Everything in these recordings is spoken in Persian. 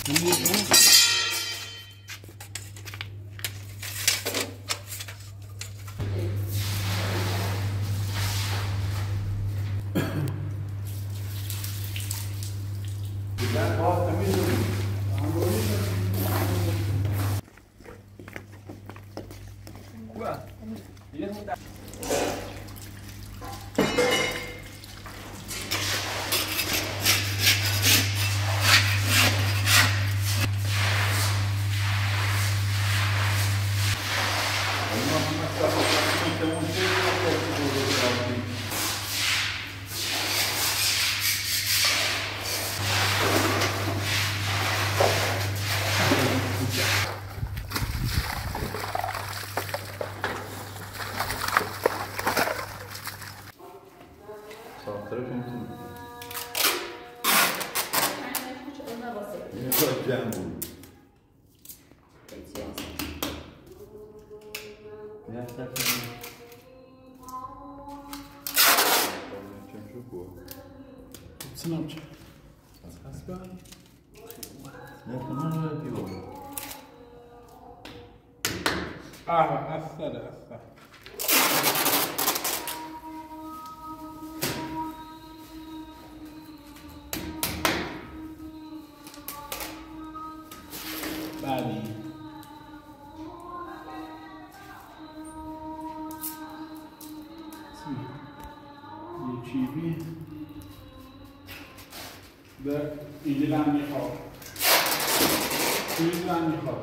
Sınavcı. Hasba. أثر بعدی یکی به اینجا میخواد اینجا میخواد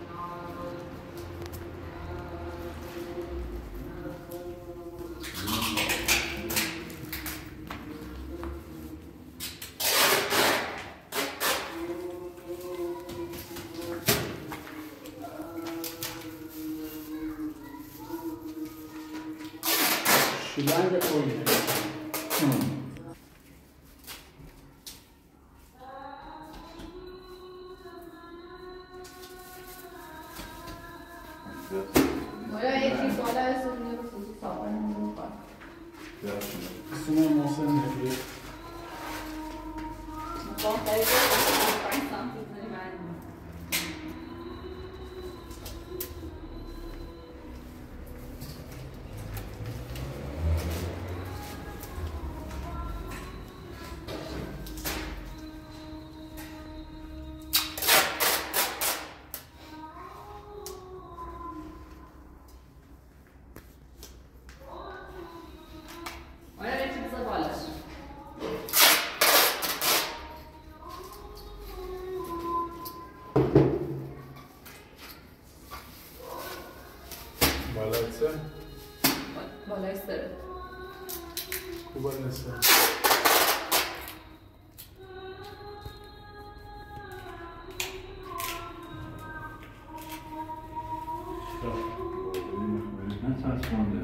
شیلنگ کنید Olha esse olha esse livro só para não falar. Isso não é moça negra. Não pode aí faz tanto, né? بالای سرت خوبه نسته نه چسبانده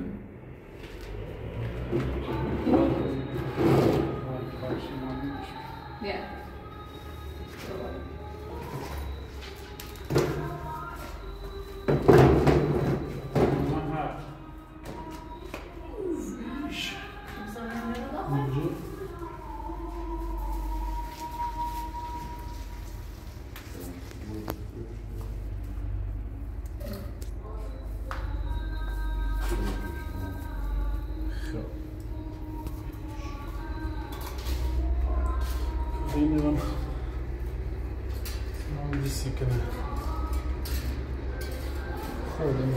بیا Bilmiyorum. Hangisi ki ne? Hadi.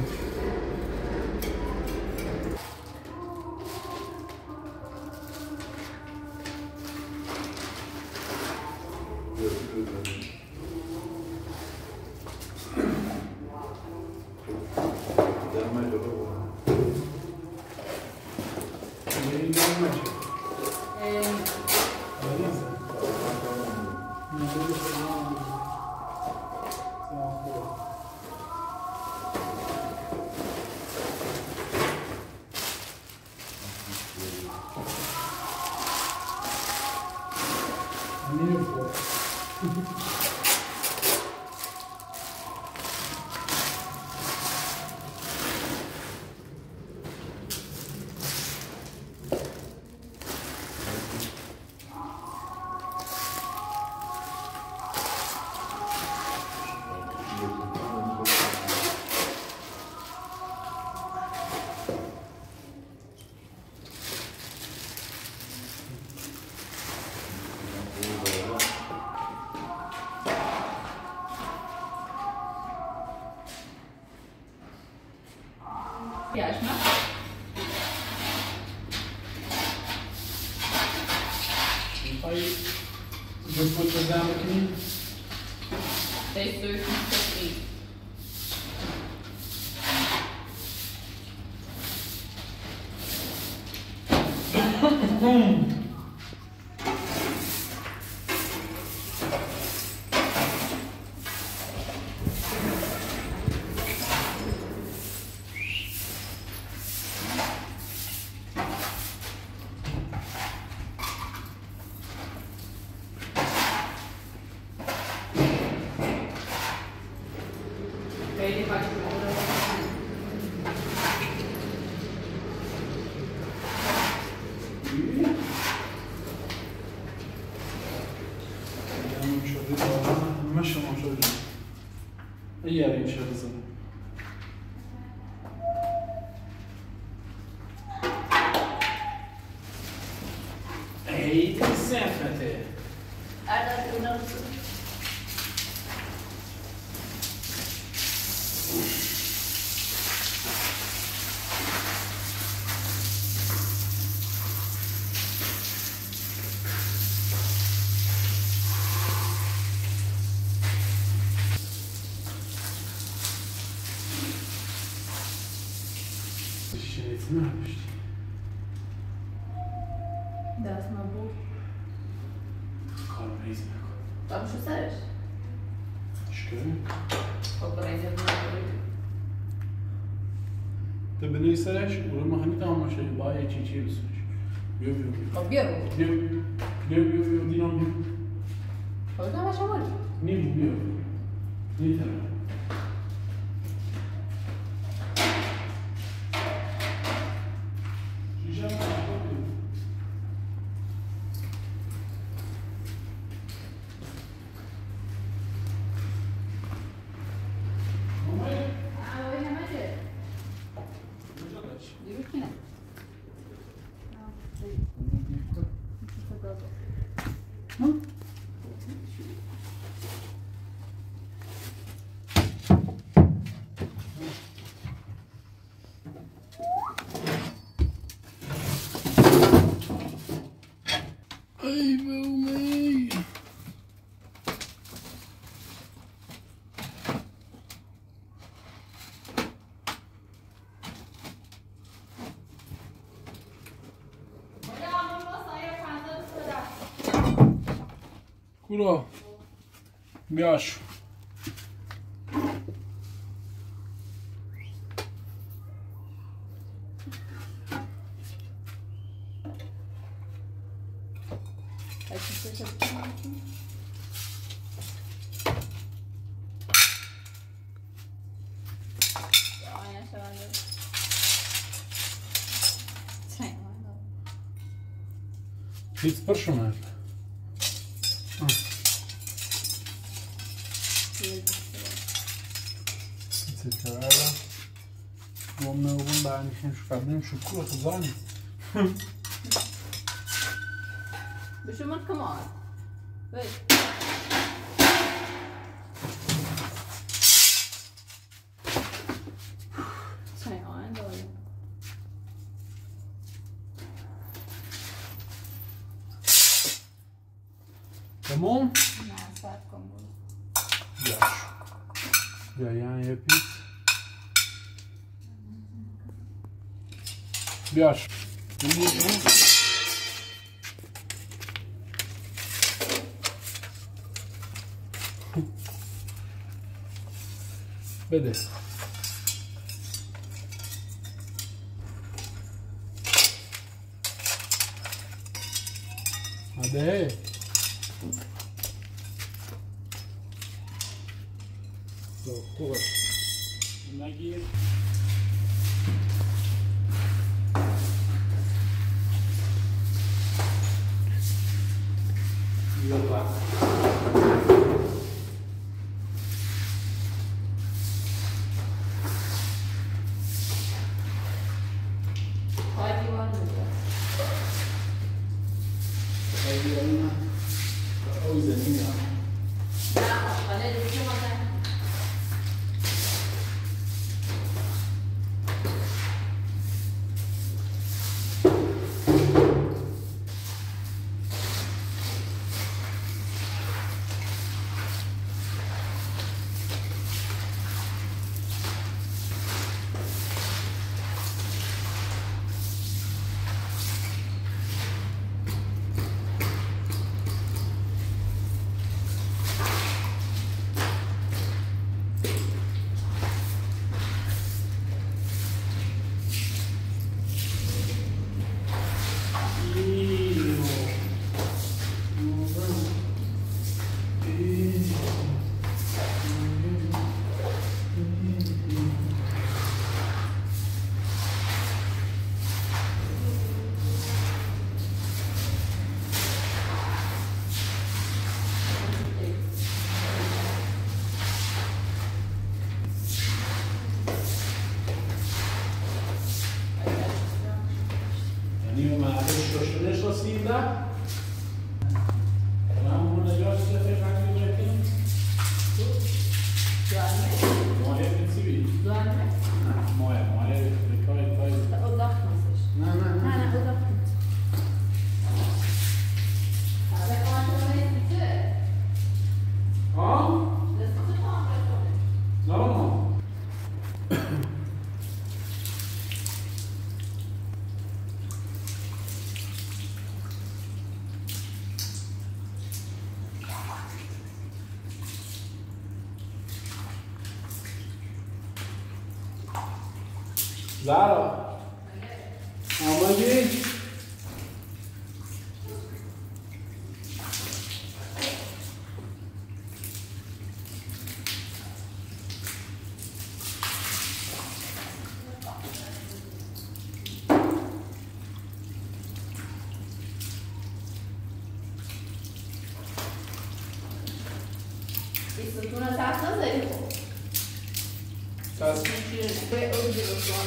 Jasna. میخوایی جفت بزن بکنی؟ Deze deur is toch niet. Ele vai ماشي ايه يعني شغل زمان ايه مسافته ada tunas. Das ma bu. Kalma izin yok. Tam şu sarış. Şükür. Operayla ne تبني سرش ولما هنيت عم شيء باي شيء شيء بس بيو بيو Obvio. بيو بيو بيو بيو دينام بيو Cosa facciamo lì? نيم بيو نيم ترى Ay meu mãe. Kuro. Biacho. Hiç spărșunat. Țicăra. Domnul bun bani și cabinem și cură cu bani. بشو من كمان بس شاي عنده Tamam? ما صاركم Biacho. Ya yani yapayım. Biacho. بده هذا خوبه نگیر یلا زهرا آمدی؟ ستون سخت نزدی خب سخت به اوزی بکنم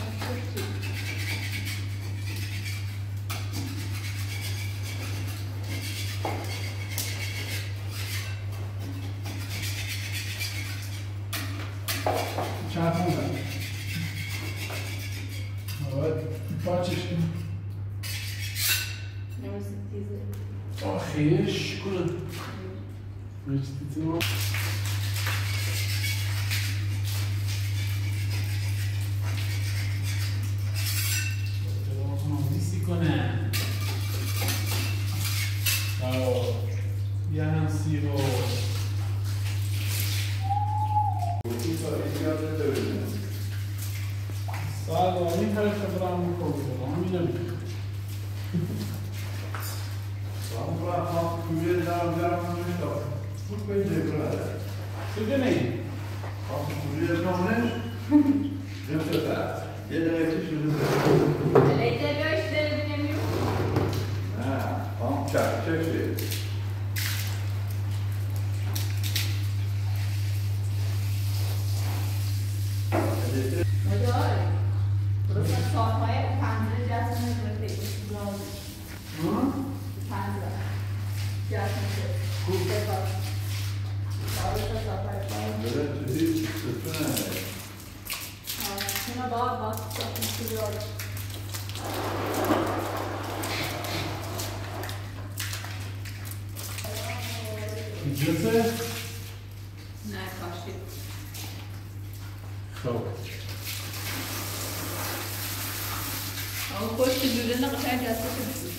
چند خوندم باچش کنم نمیسی تیزه آخیش کنم Vestido. کنه یه هم سیرو سال این کارش رو برام میکنم میدونم Size ne? Buraya ne? Yoksa yedirek şunu. Elekte göçleri bilemiyor. Ha, tam çak şey. Hadi burası sormaya pencere cihazını bırakayım. Hı? Pencere cihazını bak. Böyle tüzü tutun ne? Şuna bak sıkılıyor. İcazı? Ne kaşık? Çok. Ama koş ki birbirine kadar cihazı çıksın.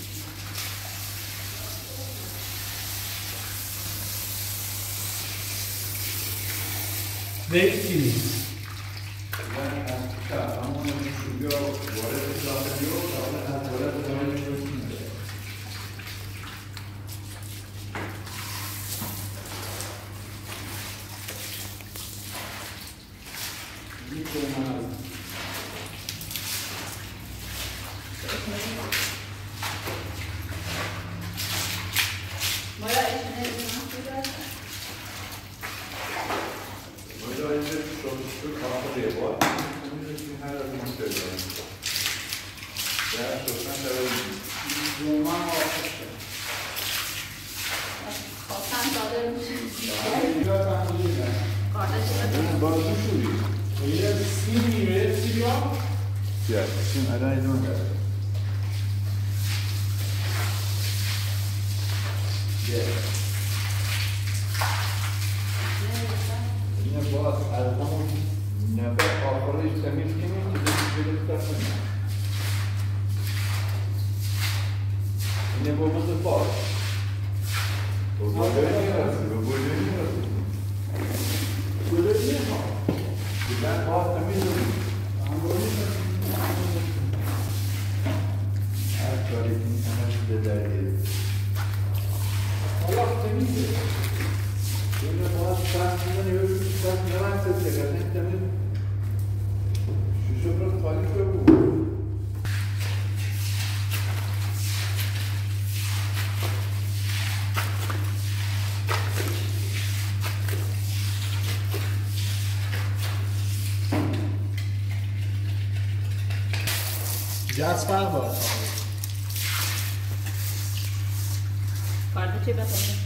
Değiştiniz. Yani aslında ama şu yok, böyle bir zaten yok, ama böyle bir zaman yok. Bir koymanız. Bayağı içine nasıl Böyle önce şu kapı diye var. Bunun için her zaman söylüyorum. Ya sosyal çevreyi Roman olmuştu. Korkan kalırmışım. Biraz anlayacağım. Kardeşine bazı şu değil. Öyle bir sinir verip yok. Ya, şimdi arayın. Yine bu adamın nefes alkolu istemiş kimi ki de bir tutasın. Yine bu da var. Bu böyle bu böyle Böyle değil mi? ben var temiz her tuvaletin hemen de derdi. Allah temizdir. Böyle bazı saatlerden ölmüşler yalan söyleyecek. Sen temiz. Şu şoför tuvalet yok mu? Caz fark var. Kardeşe bakalım.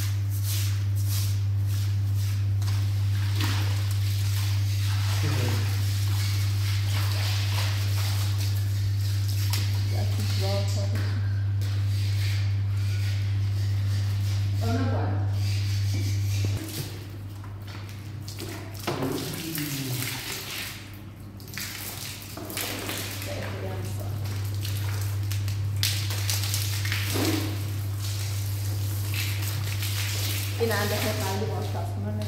Ona bak. İleride herhalde başkasına ne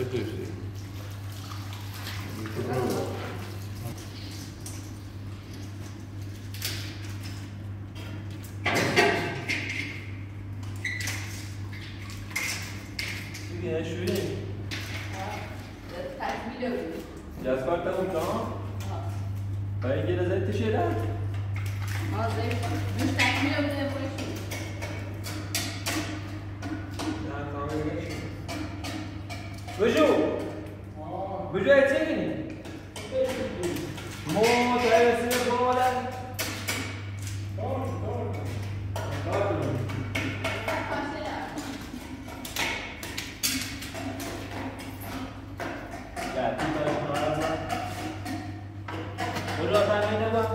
così. Viene شوری تکمیل بود. دست کارت اون برای گیر ازت تشیره مش تکمیل بوده پولش بجو بجو اتسيني مو تايسين بولا يا تيتا شنو بجو ثاني دابا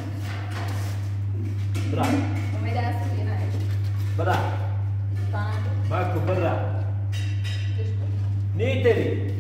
برا امید است که نه برا ماكو برا نيتري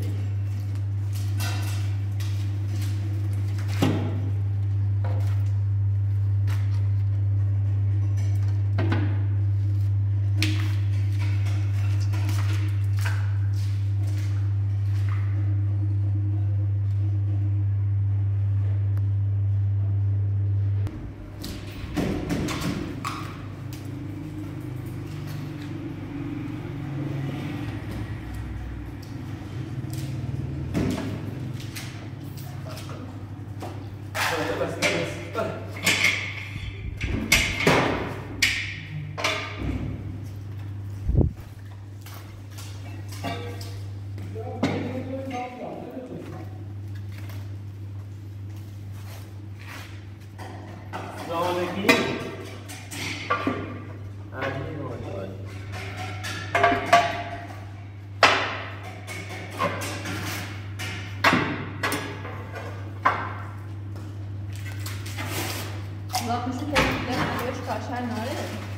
واقعشون که دیگه کاشر ناره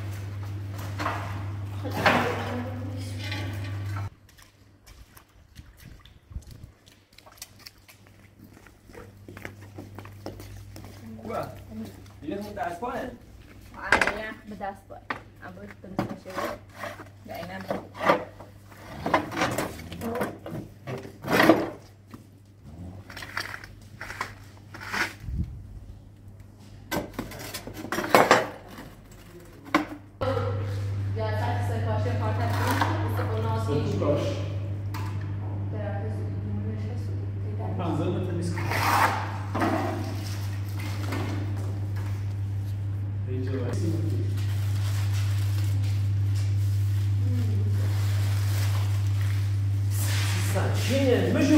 خوبه دیگه اون دست پانه عملا به دست باید اما باید کنیسته شده یا اینم Ченен, мыжу.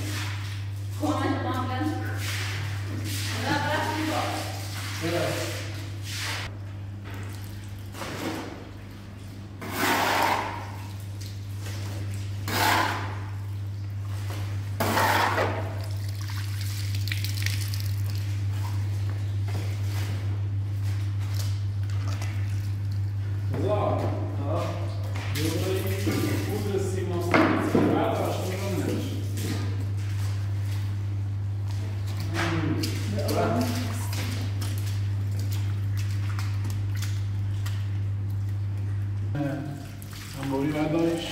انباری بردارش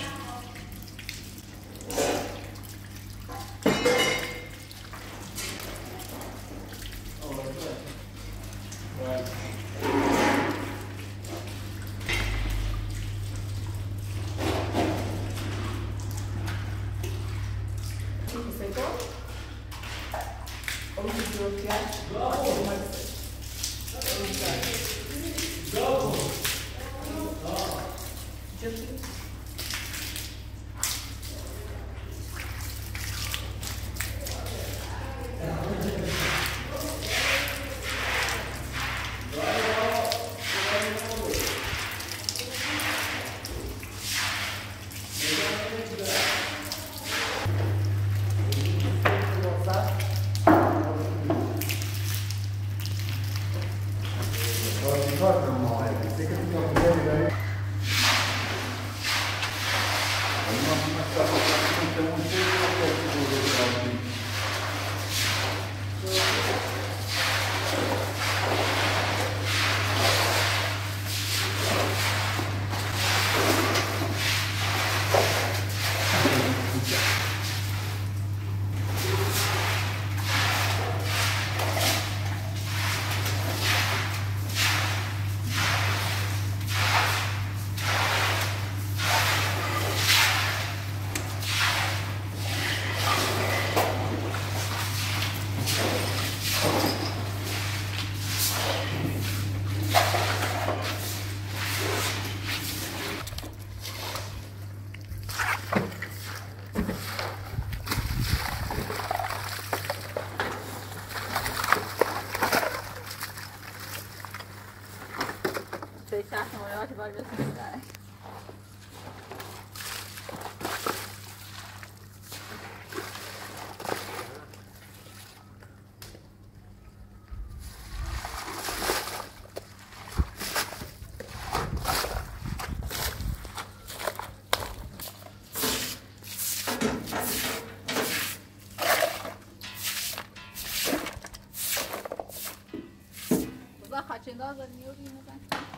Dolga miuri neden?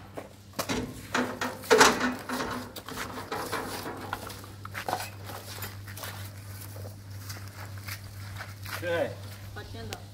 对。 Kaçın da.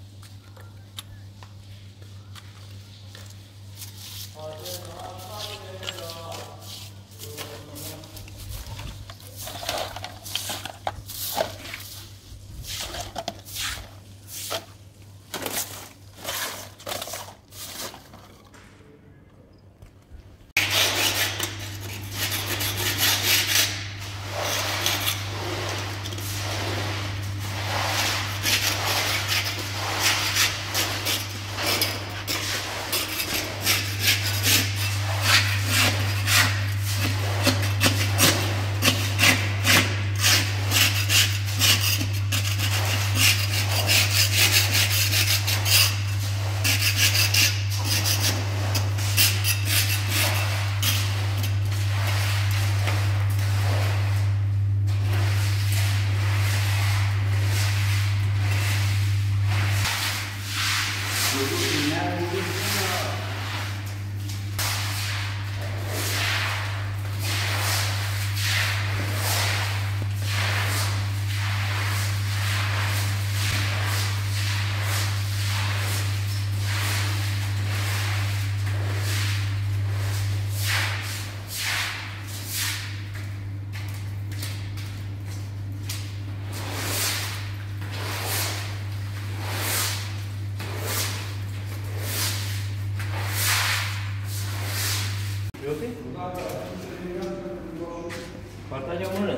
Partajamos una.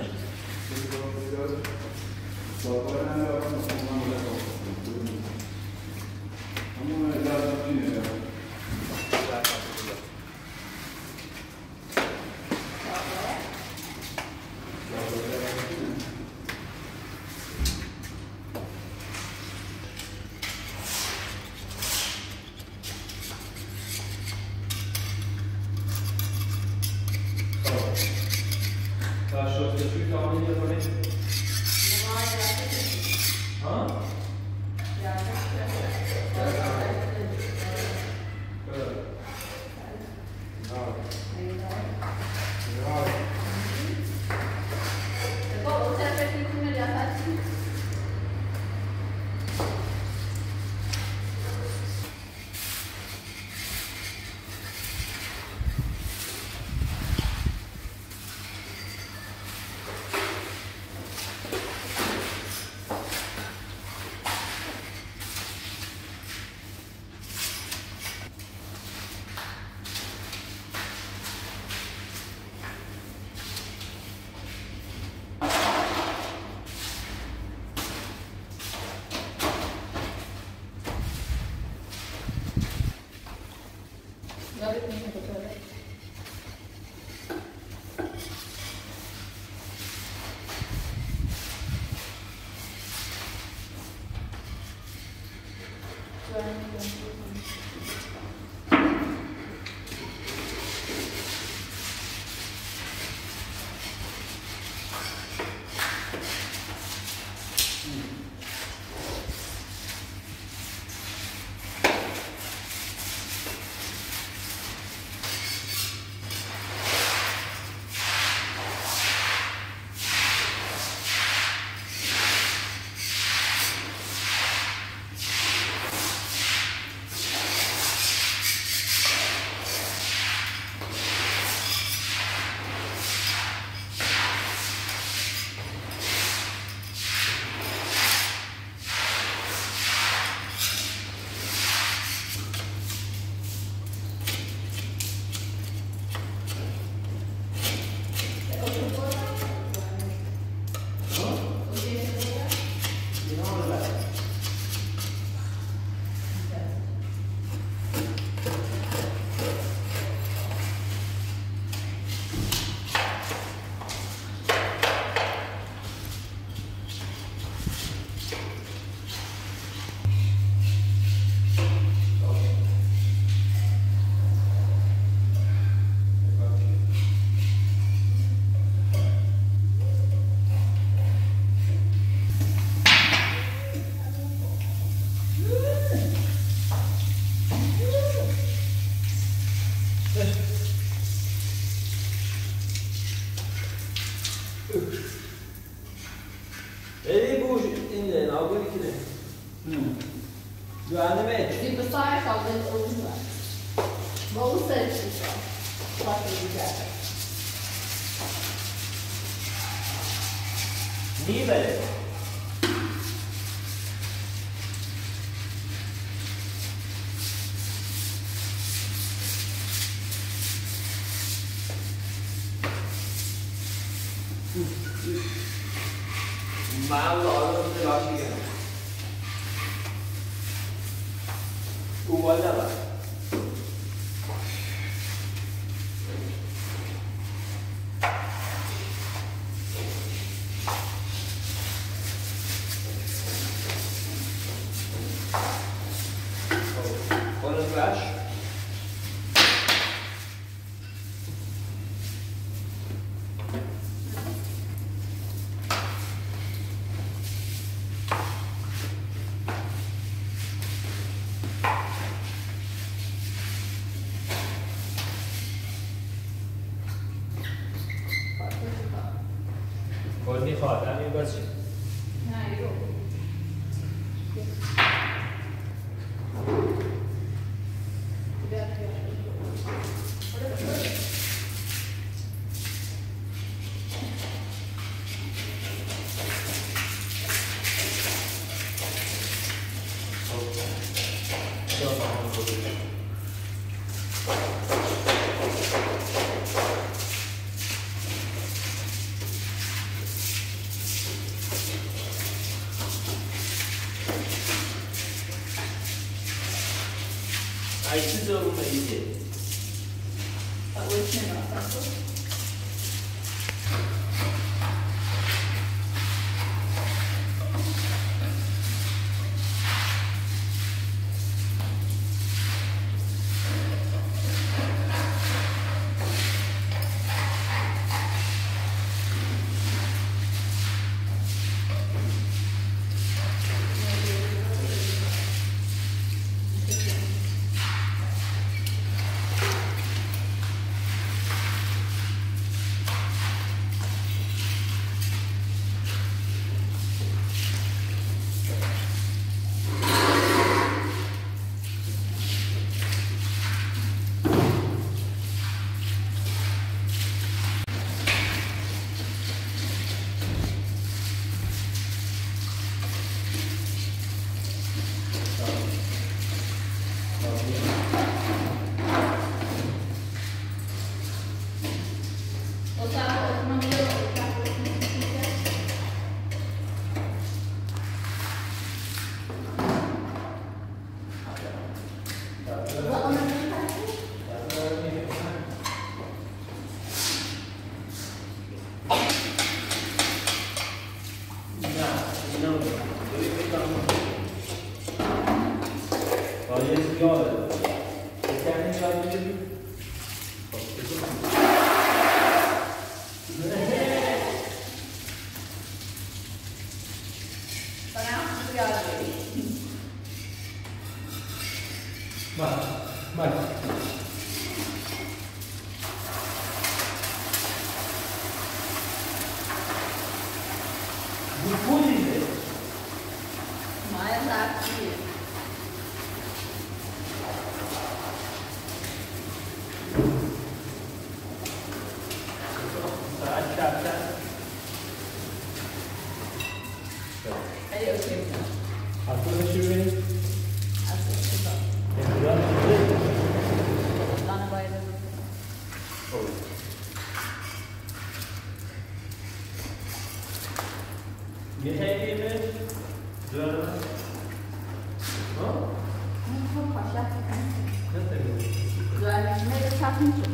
Ele buge in algo que nem. Du animate. Vi besvarar kaldı olurlar. Bolu sarısı. Farklı güzel. Niye böyle? Mal olha o negócio aqui. O olha lá. Olha atrás. کلی خواهدم این باشه نه یو. Aí se eu não me Tá gostando, tá gostando? Mais aqui. Aí eu chego. A coisa chega Assim, tá. Lá na Bahia da Yeter mi? Dön. Ha? Çok paşa. Ne tabii? Güvenlikine de çarpınca.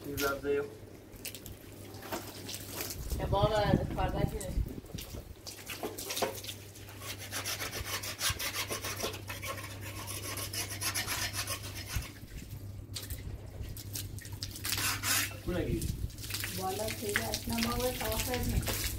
این زبده Ya baba kardaki ne? Bu ne gibi? Valla şeyler. Namazı tavaf etmek.